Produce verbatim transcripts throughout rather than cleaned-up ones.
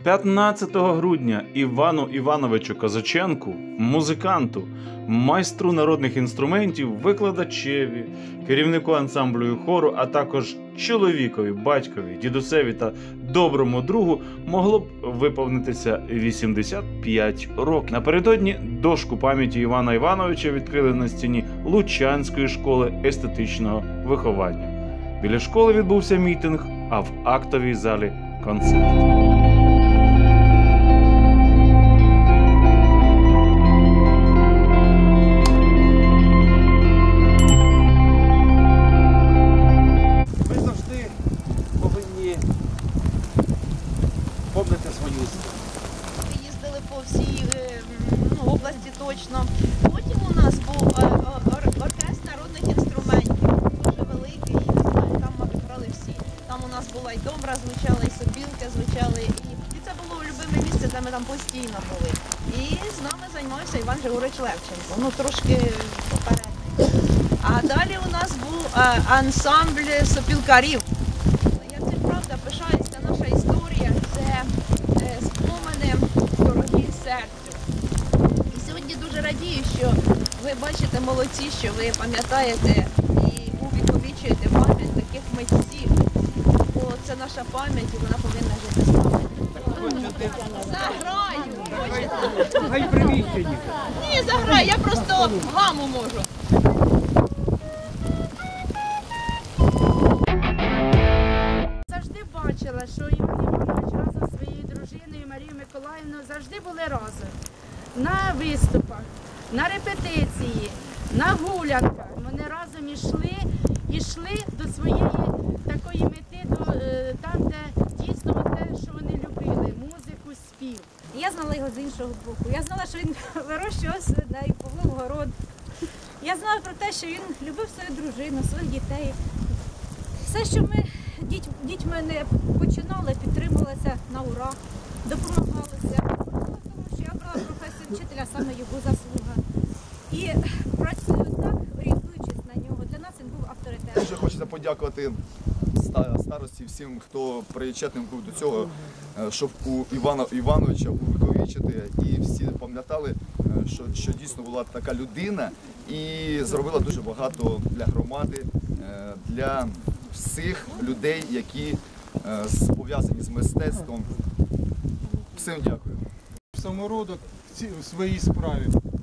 п'ятнадцятого грудня Івану Івановичу Козаченку, музиканту, майстру народних інструментів, викладачеві, керівнику ансамблю і хору, а також чоловікові, батькові, дідусеві та доброму другу могло б виповнитися вісімдесят п'ять років. Напередодні дошку пам'яті Івана Івановича відкрили на стіні Лучанської школи естетичного виховання. Біля школи відбувся мітинг, а в актовій залі концерт. Точно. Потім у нас був оркестр народних інструментів, дуже великий, там грали всі. Там у нас була і домбра звучала, і сопілки звучали, і, і це було любиме місце, де ми там постійно були. І з нами займався Іван Григорович Левченко, ну трошки попередник. А далі у нас був ансамбль сопілкарів. Я цим правда пишаюсь, це наша історія, це спомини дорогі серцю. Дуже радію, що ви бачите, молодці, що ви пам'ятаєте і увіковічуєте пам'ять таких митців, бо це наша пам'ять і вона повинна жити з нами. Заграю! Хай приміщення. Ні, заграю, я просто гаму можу. Завжди бачила, що Іван Іванович разом зі своєю дружиною Марією Миколаївною завжди були разом. На виступах, на репетиції, на гулянках. Вони разом йшли, йшли до своєї такої мети, до, там, де дійсно те, що вони любили, музику, спів. Я знала його з іншого боку. Я знала, що він вирощував і повив город. Я знала про те, що він любив свою дружину, своїх дітей. Все, що ми діть, дітьми не починали, підтримувалися на ура, допомагалися. Я брала професію вчителя, саме його заслуга. І працюю так, орієнтуючись на нього. Для нас він був авторитетом. Дуже хочеться подякувати старості, всім, хто причетним був до цього, щоб у Івана Івановича увіковічити і всі пам'ятали, що, що дійсно була така людина і зробила дуже багато для громади, для всіх людей, які пов'язані з мистецтвом. Всім дякую. Самородок в своїй справі.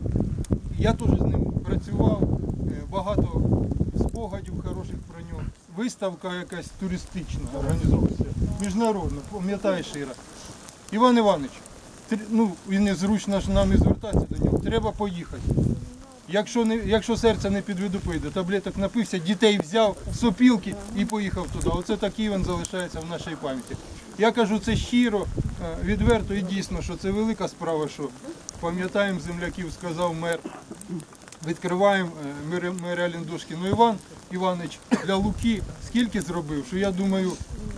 Я теж з ним працював, багато спогадів хороших про нього. Виставка якась туристична організовується, міжнародна, пам'ятаєш, Іра. Іван Іванович, ну, він незручно нам і звертатися до нього, треба поїхати. Якщо, не, якщо серце не підвидупить, до таблеток напився, дітей взяв, сопілки і поїхав туди. Оце такий він залишається в нашій пам'яті. Я кажу це щиро, відверто і дійсно, що це велика справа, що пам'ятаємо земляків, сказав мер, відкриваємо меморіальні дошки. Ну Іван Іванович для Луки скільки зробив, що я думаю,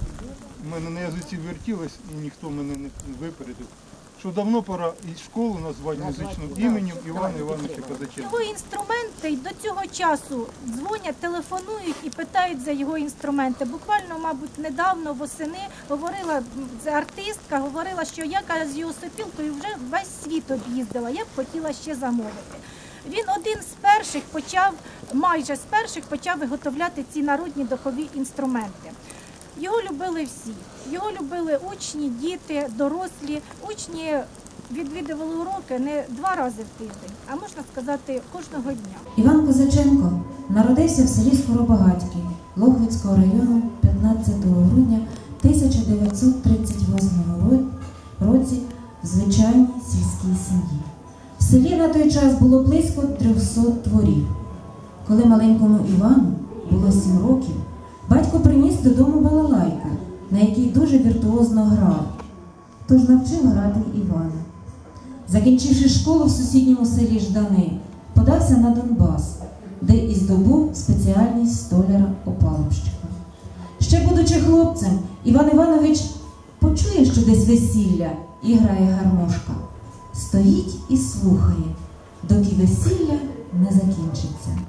в мене на язиці вертілось і ніхто мене не випередив, що давно пора і школу назвати музичним іменем Івана Івановича Козаченка. Його інструменти й до цього часу дзвонять, телефонують і питають за його інструменти. Буквально, мабуть, недавно восени говорила це артистка, говорила, що я з його сопілкою вже весь світ об'їздила, я б хотіла ще замовити. Він один з перших почав, майже з перших почав виготовляти ці народні духові інструменти. Його любили всі. Його любили учні, діти, дорослі. Учні відвідували уроки не два рази в тиждень, а можна сказати, кожного дня. Іван Козаченко народився в селі Скоробагатьке Лохвицького району п'ятнадцятого грудня тисяча дев'ятсот тридцять восьмого році в звичайній сільській сім'ї. В селі на той час було близько трьохсот дворів. Коли маленькому Івану було сім років, батько приніс додому балалайку, на якій дуже віртуозно грав, тож навчив грати Івана. Закінчивши школу в сусідньому селі Ждани, подався на Донбас, де і здобув спеціальність столяра-опалубщика. Ще будучи хлопцем, Іван Іванович почує, що десь весілля і грає гармошка. Стоїть і слухає, доки весілля не закінчиться.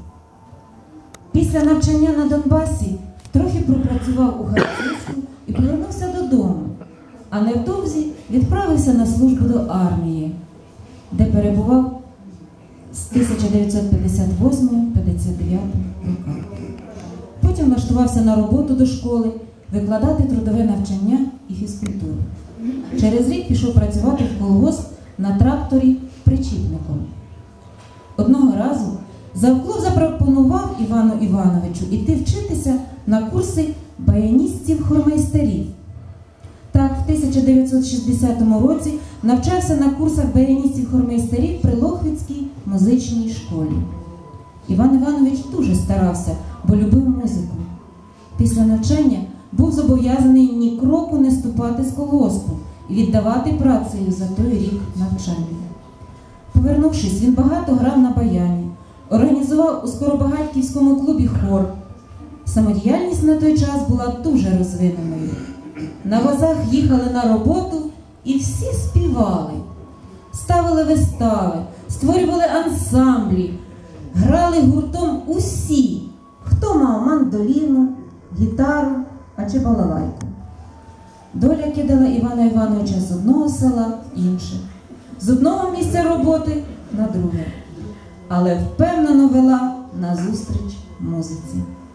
Після навчання на Донбасі трохи пропрацював у Харківську і повернувся додому. а невдовзі відправився на службу до армії, де перебував з тисяча дев'ятсот п'ятдесят восьмого по п'ятдесят дев'ятий роках. Потім влаштувався на роботу до школи, викладати трудове навчання і фізкультуру. Через рік пішов працювати в колгосп на тракторі причіпником. Одного разу завклуб запропонував Івану Івановичу іти вчитися на курси баяністів-хормейстерів. Так, в тисяча дев'ятсот шістдесятому році навчався на курсах баяністів-хормейстерів при Лохвицькій музичній школі. Іван Іванович дуже старався, бо любив музику. Після навчання був зобов'язаний ні кроку не ступати з колгоспу і віддавати працею за той рік навчання. Повернувшись, він багато грав на баяні, організував у Скоробагатьківському клубі хор. Самодіяльність на той час була дуже розвиненою. На возах їхали на роботу і всі співали, ставили вистави, створювали ансамблі, грали гуртом усі, хто мав мандоліну, гітару, а чи балалайку. Доля кидала Івана Івановича з одного села в інше, з одного місця роботи на друге, але впевнено вела назустріч музиці.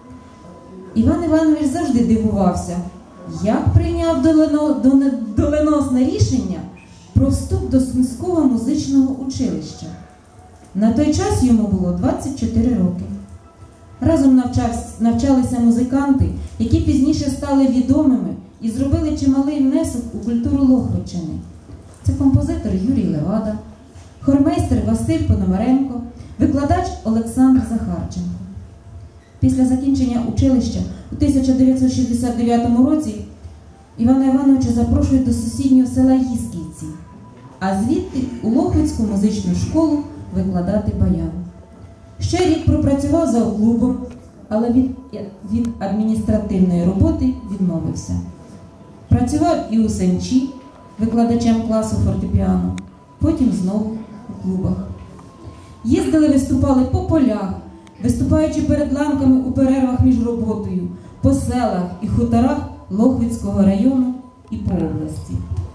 Іван Іванович завжди дивувався, як прийняв доленосне рішення про вступ до Сумського музичного училища. На той час йому було двадцять чотири роки. Разом навчалися музиканти, які пізніше стали відомими і зробили чималий внесок у культуру Лохвичини. Це композитор Юрій Левада, хормейстер Василь Пономаренко, викладач Олександр Захарченко. Після закінчення училища у тисяча дев'ятсот шістдесят дев'ятому році Івана Івановича запрошують до сусіднього села Їсківці, а звідти у Лохвицьку музичну школу викладати баян. Ще рік пропрацював за клубом, але від, від адміністративної роботи відмовився. Працював і у Сенчі, викладачем класу фортепіано, потім знову у клубах. Їздили, виступали по полях, виступаючи перед ланками у перервах між роботою, по селах і хуторах Лохвицького району і по області.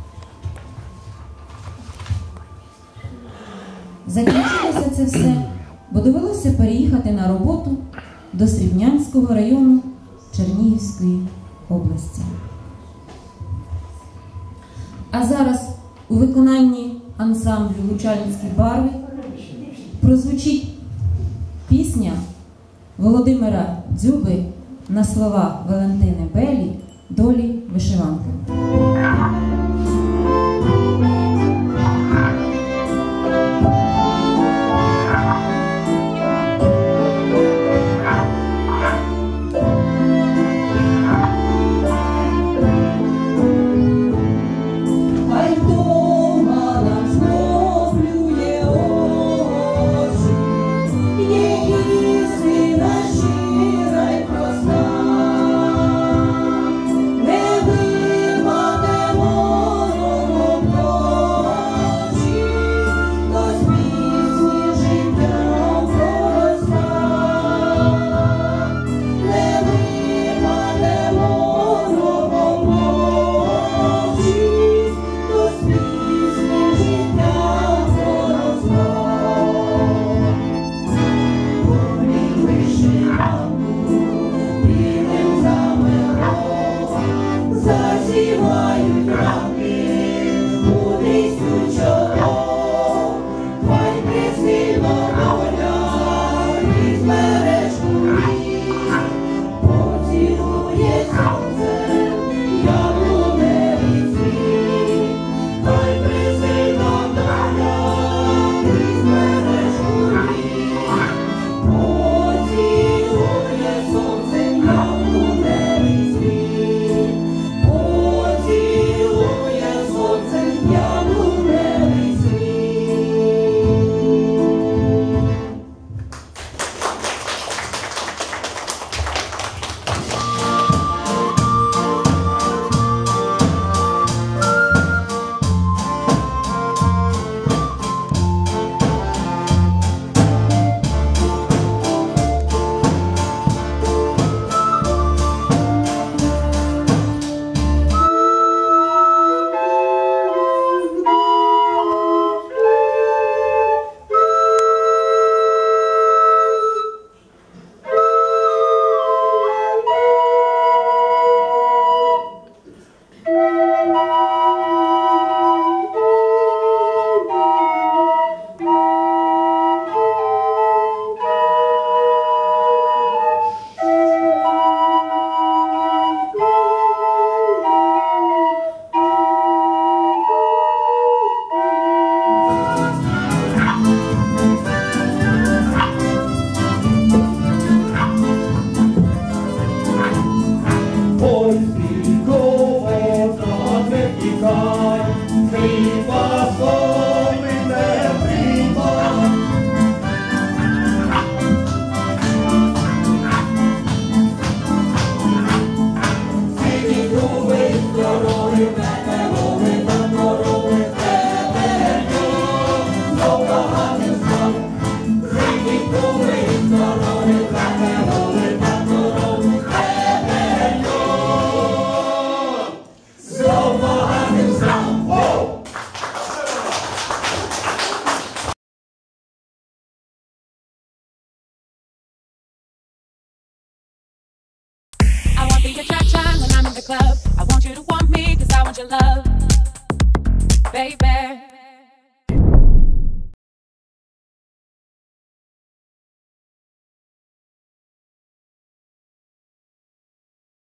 Закінчилося це все, бо довелося переїхати на роботу до Срібнянського району Чернігівської області. А зараз у виконанні ансамблю «Лучанські барви» прозвучить пісня Володимира Дзюби на слова Валентини Белі «Долі вишиванки». Щира й проста, не The attraction when I'm in the club. I want you to want me, cause I want your love, baby.